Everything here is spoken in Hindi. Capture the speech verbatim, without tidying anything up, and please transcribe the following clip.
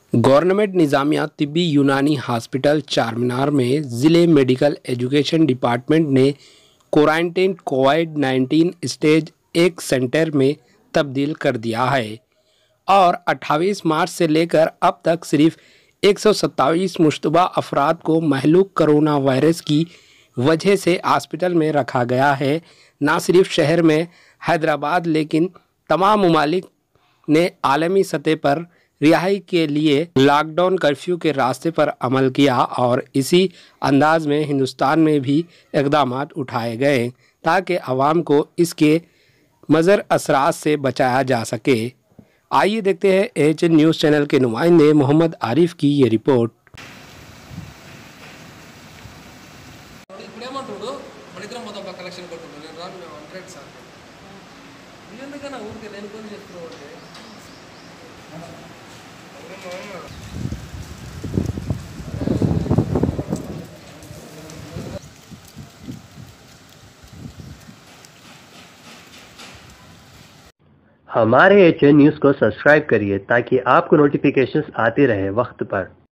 गवर्नमेंट निज़ामिया तिब्बी यूनानी हॉस्पिटल चारमीनार में ज़िले मेडिकल एजुकेशन डिपार्टमेंट ने क्वारंटाइन कोविड नाइन्टीन स्टेज एक सेंटर में तब्दील कर दिया है और अट्ठाईस मार्च से लेकर अब तक सिर्फ एक सौ सत्ताईस मुश्तबा अफराद को महलूक कोरोना वायरस की वजह से हॉस्पिटल में रखा गया है। न सिर्फ शहर में हैदराबाद लेकिन तमाम ममालिक ने आलमी सतह पर रिहाई के लिए लॉकडाउन कर्फ्यू के रास्ते पर अमल किया और इसी अंदाज में हिंदुस्तान में भी इक़दाम उठाए गए ताकि आवाम को इसके मज़र असरात से बचाया जा सके। आइए देखते हैं एच एन न्यूज़ चैनल के नुमाइंदे मोहम्मद आरिफ की ये रिपोर्ट। हमारे एच एन न्यूज़ को सब्सक्राइब करिए ताकि आपको नोटिफिकेशंस आते रहे वक्त पर।